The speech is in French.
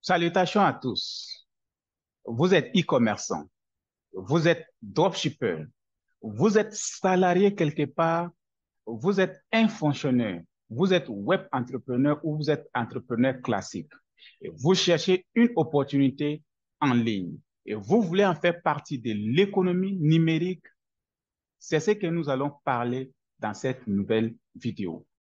Salutations à tous. Vous êtes e-commerçant, vous êtes dropshipper, vous êtes salarié quelque part, vous êtes un fonctionnaire, vous êtes web entrepreneur ou vous êtes entrepreneur classique. Et vous cherchez une opportunité en ligne et vous voulez en faire partie de l'économie numérique. C'est ce que nous allons parler dans cette nouvelle vidéo.